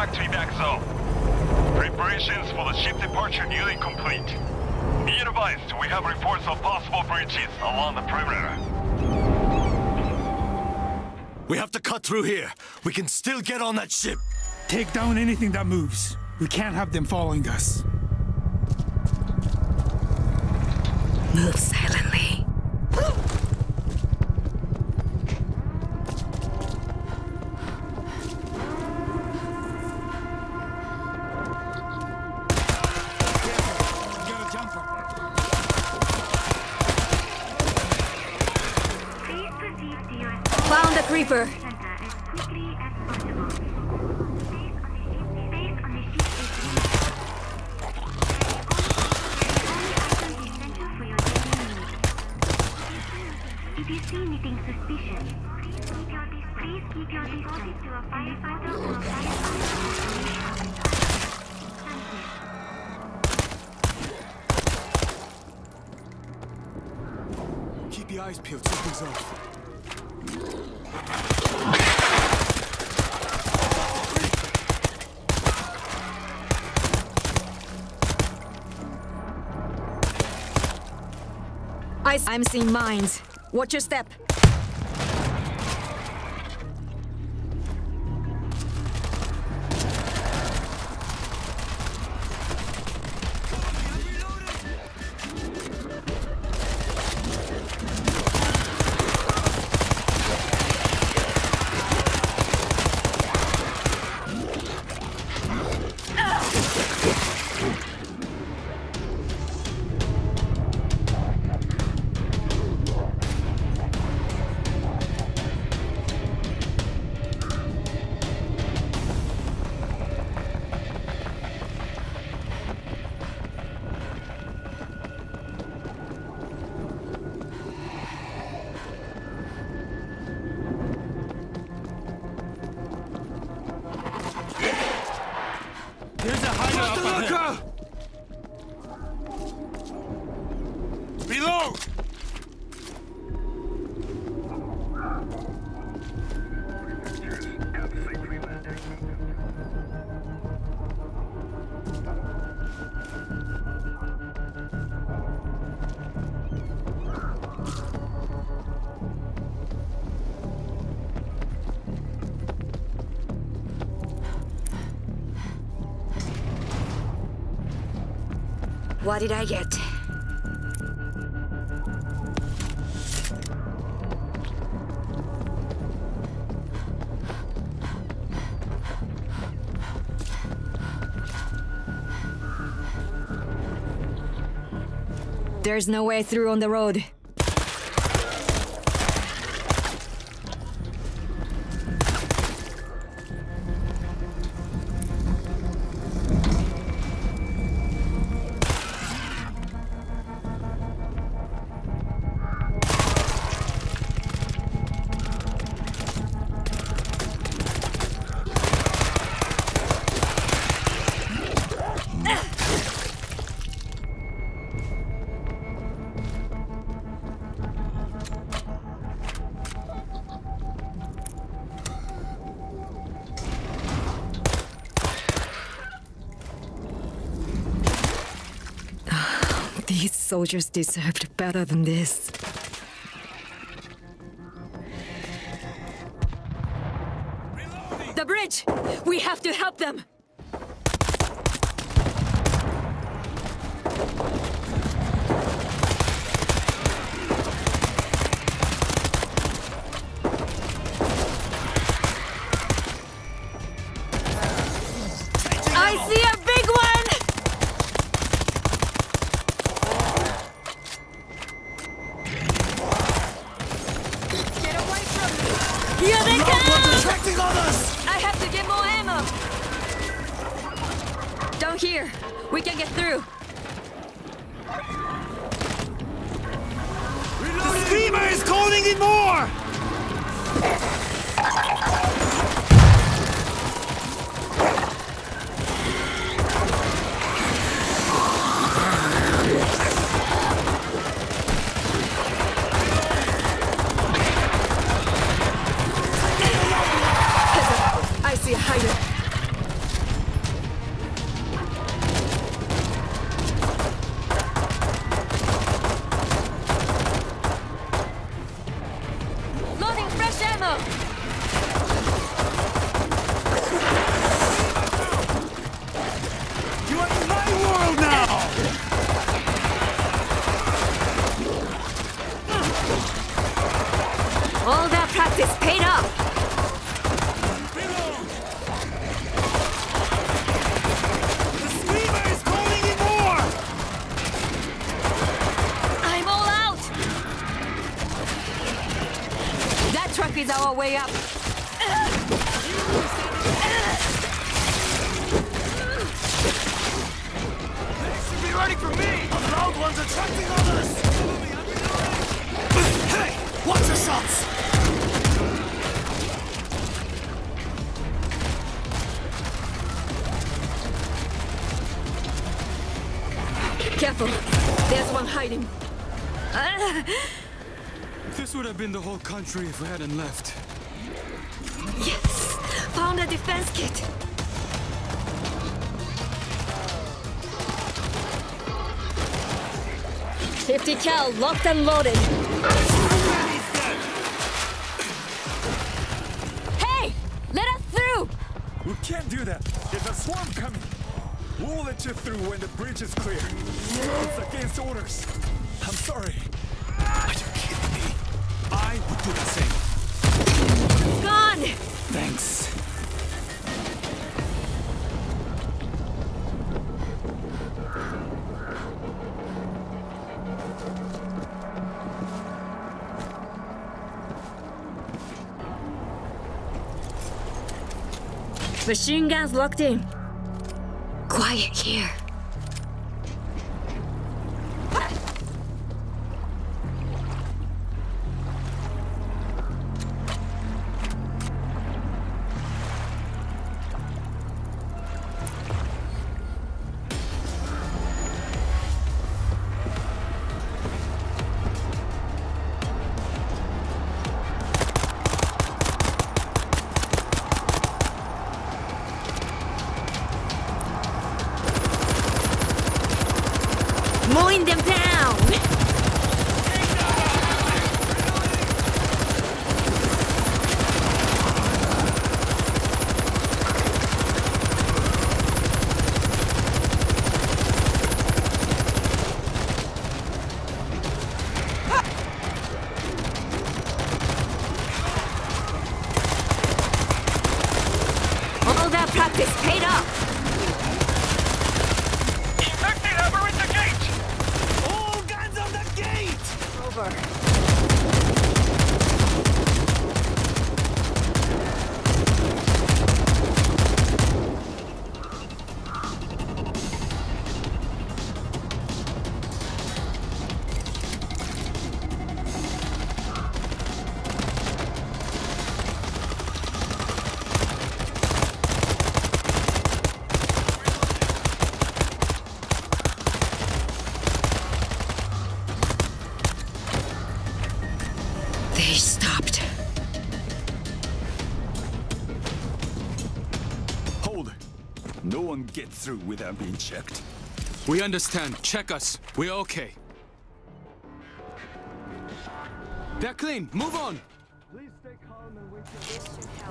back to evac zone. Preparations for the ship departure nearly complete. Be advised, we have reports of possible breaches along the perimeter. We have to cut through here. We can still get on that ship. Take down anything that moves. We can't have them following us. Move silently. Found the creeper. If you see anything suspicious, please keep your distance to a firefighter or a firefighter. Keep your eyes peeled, something's off. I'm seeing mines. Watch your step. There's a hideout up ahead. Reload! What did I get? There's no way through on the road. These soldiers deserved better than this. The bridge! We have to help them! I see a big one! Get away from me! Here they come! What's attracting others? I have to get more ammo! Down here! We can get through! The screamer is calling in more! I see a hider. way up. Be ready for me! The loud one's attracting others! Hey! Watch yourselves! Careful. There's one hiding. This would have been the whole country if we hadn't left. Yes! Found a defense kit. .50 cal locked and loaded. Hey! Let us through! We can't do that. There's a swarm coming. We'll let you through when the bridge is clear. It's against orders. I'm sorry. Are you kidding me? I would do the same. Gone! Thanks. Machine guns locked in. Quiet here. Mowing them down! All that practice paid off! Infected have reached the gate! All guns on the gate! Over. They stopped. Hold. No one gets through without being checked. We understand. Check us. We're okay. They're clean. Move on. Please stay calm and wait. This should help.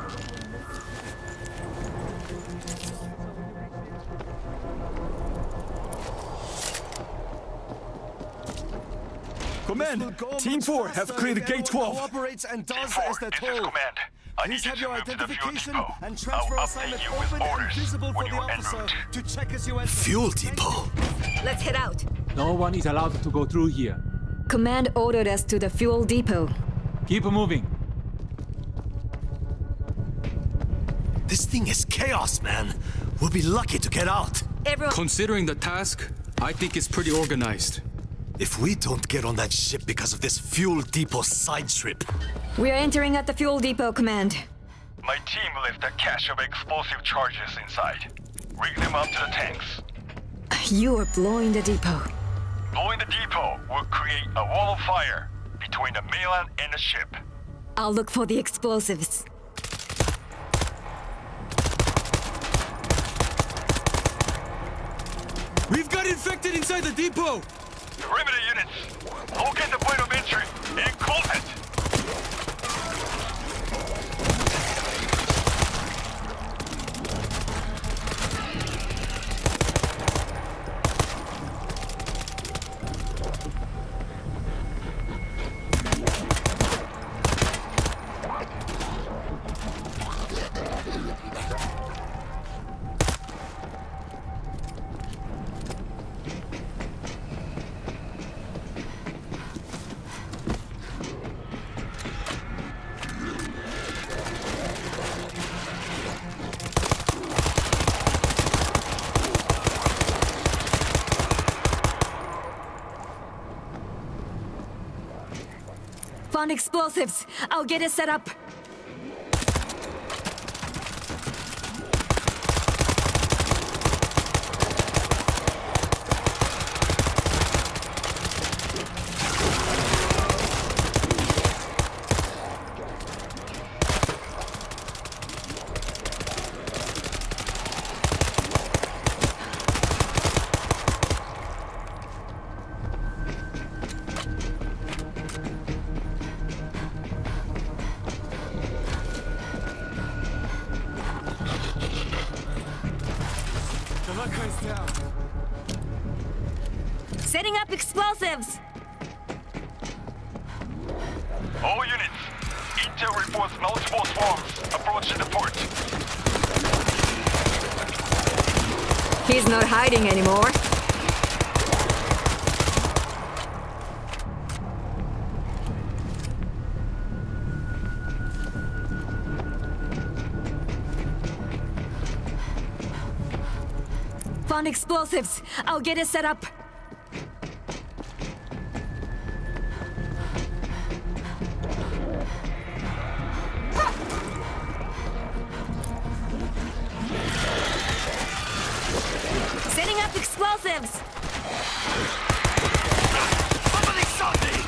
Command! Team 4 have cleared gate 12. Cooperates and Team does 4, as they're this is told. command. I need Please you have to your move to the fuel identification depot. and transfer I'll assignment update you with open and orders visible when for the you're en officer route. to check as you enter. Fuel depot? Let's head out. No one is allowed to go through here. Command ordered us to the fuel depot. Keep moving. This thing is chaos, man. We'll be lucky to get out. Everyone. Considering the task, I think it's pretty organized. If we don't get on that ship because of this fuel depot side trip. We are entering at the fuel depot, Command. My team left a cache of explosive charges inside. Rig them up to the tanks. You are blowing the depot. Blowing the depot will create a wall of fire between the mainland and the ship. I'll look for the explosives. We've got infected inside the depot! Perimeter units, locate the point of entry and close it! Found explosives. I'll get it set up. Down. Setting up explosives! All units, Intel reports multiple swarms approaching the port. He's not hiding anymore. Found explosives. I'll get it set up. Setting up explosives. Somebody shot me!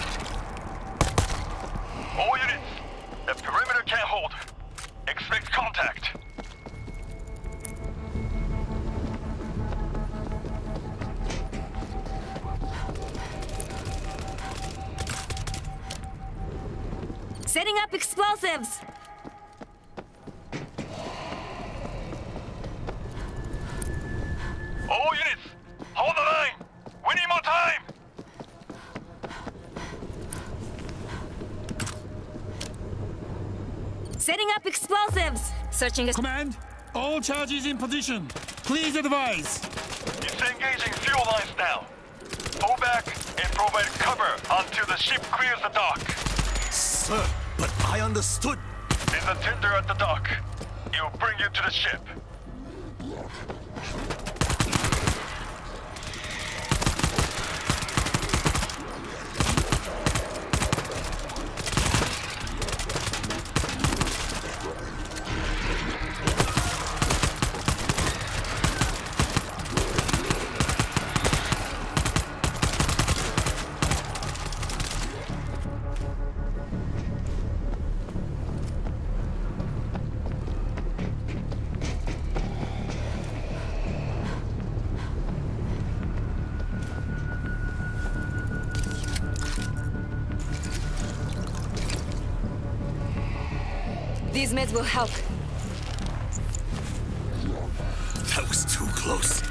All units, the perimeter can't hold. Expect contact. Setting up explosives! All units, hold the line! We need more time! Setting up explosives! Searching a... Command, all charges in position. Please advise. It's engaging fuel lines now. Pull back and provide cover until the ship clears the dock. Sir, but I understood. There's a tender at the dock. It'll bring you to the ship. These meds will help. That was too close.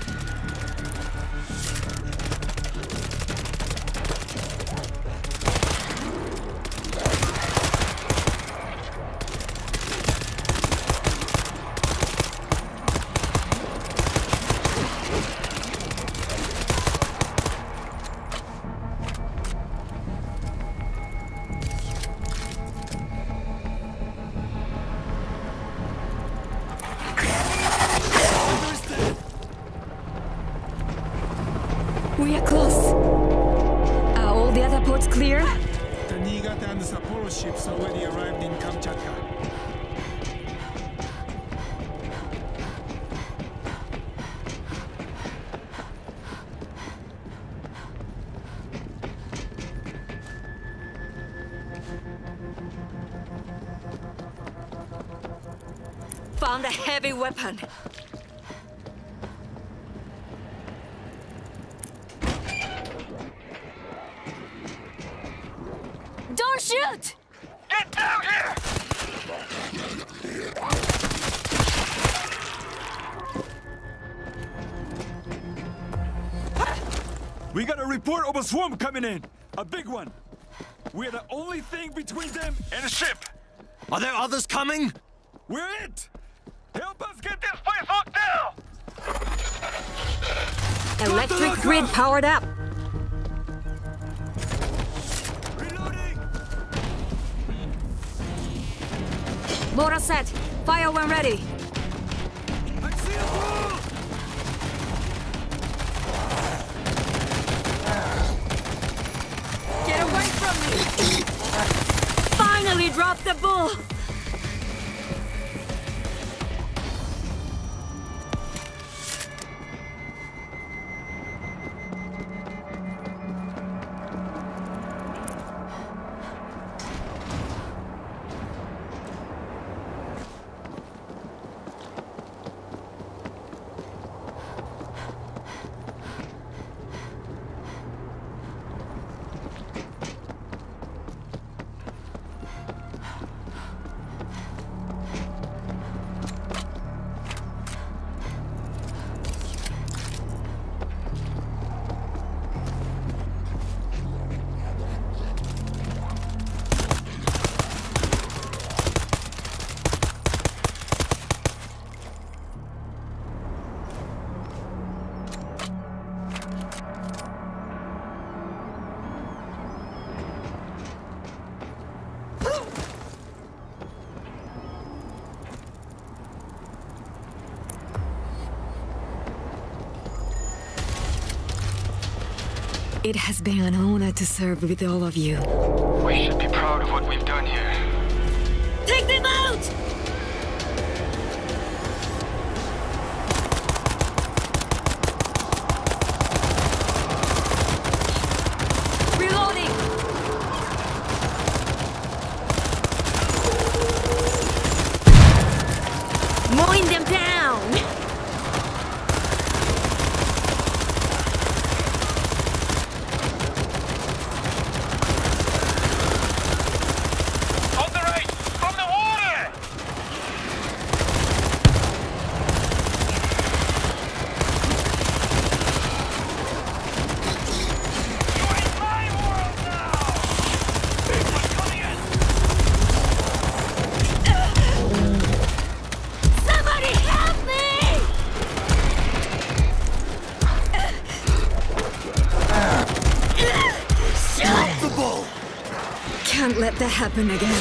We are close. Are all the other ports clear? The Niigata and Sapporo ships already arrived in Kamchatka. Found a heavy weapon. Don't shoot! Get down here! We got a report of a swarm coming in. A big one. We're the only thing between them And the ship! Are there others coming? We're it! Help us get This place locked down! Electric grid powered up. Reloading! Motor set. Fire when ready. I see a bull! Get away from me! nearly dropped the bull! It has been an honor to serve with all of you. We should be proud of what we've done here. Take them out! Reloading! Mowing them down! Can't let that happen again.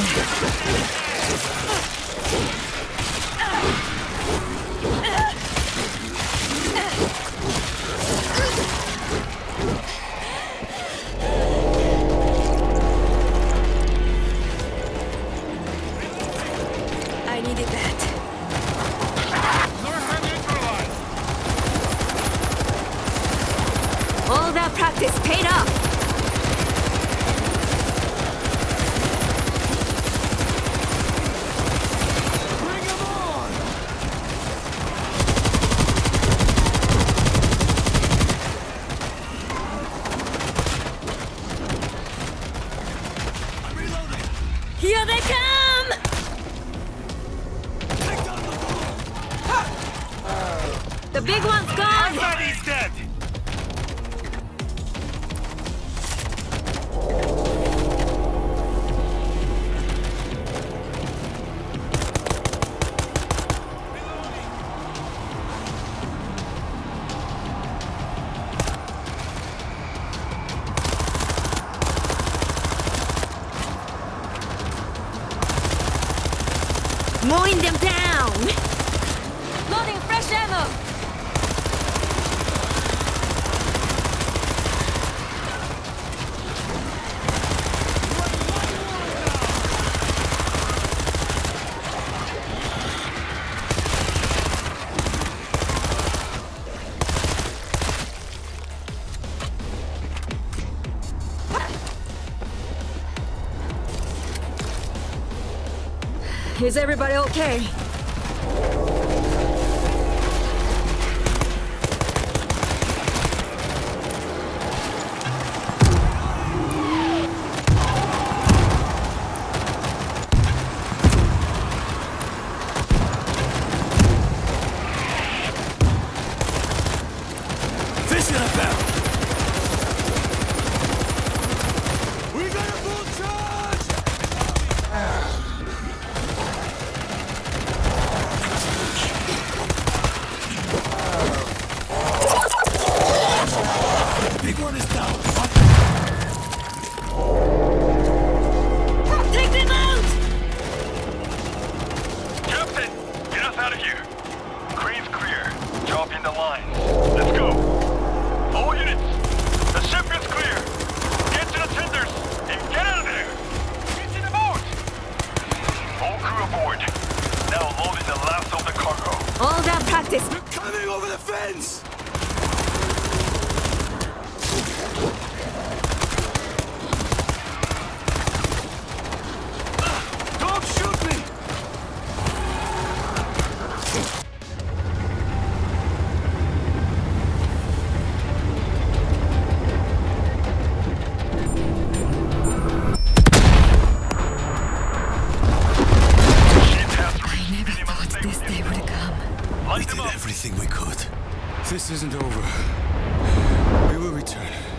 I needed that. All that practice paid off. Here they come! The big one's gone! Everybody's dead! Mowing them down! Loading fresh ammo! Is everybody okay? Fish in a barrel! We got a full charge! Big one is down. Take them out! Captain, get us out of here. Crane's clear. Drop in the line. Let's go. All units, the ship is clear. Get to the tenders and get out of there. Get to the boat. practice! They're coming over the fence! Don't shoot me! This day would come. We did everything we could. This isn't over. We will return.